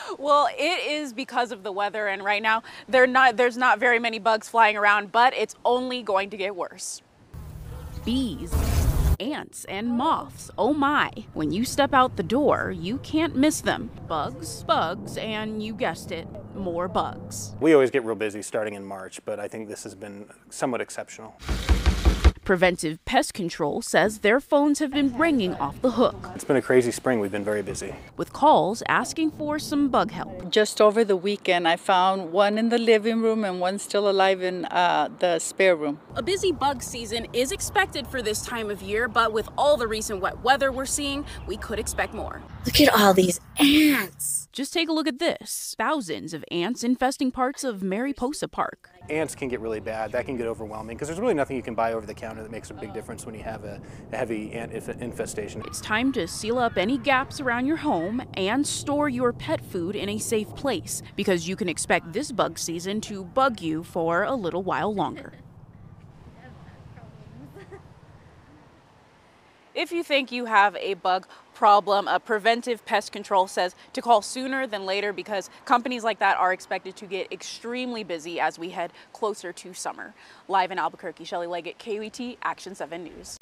Well, it is because of the weather, and right now there's not very many bugs flying around, but it's only going to get worse. Bees, ants, and moths. Oh my. When you step out the door, you can't miss them. Bugs, bugs, and you guessed it, more bugs. We always get real busy starting in March, but I think this has been somewhat exceptional. Preventive Pest Control says their phones have been ringing off the hook, It's been a crazy spring. We've been very busy. with calls asking for some bug help. Just over the weekend, I found one in the living room and one still alive in the spare room. A busy bug season is expected for this time of year, but with all the recent wet weather we're seeing, we could expect more. Look at all these ants. Just take a look at this. Thousands of ants infesting parts of Mariposa Park. Ants can get really bad. That can get overwhelming because there's really nothing you can buy over the counter that makes a big difference when you have a heavy ant infestation. It's time to seal up any gaps around your home and store your pet food in a safe place, because you can expect this bug season to bug you for a little while longer. If you think you have a bug problem, Preventive Pest Control says to call sooner than later, because companies like that are expected to get extremely busy as we head closer to summer. Live in Albuquerque, Shelley Leggett, KUET, Action 7 News.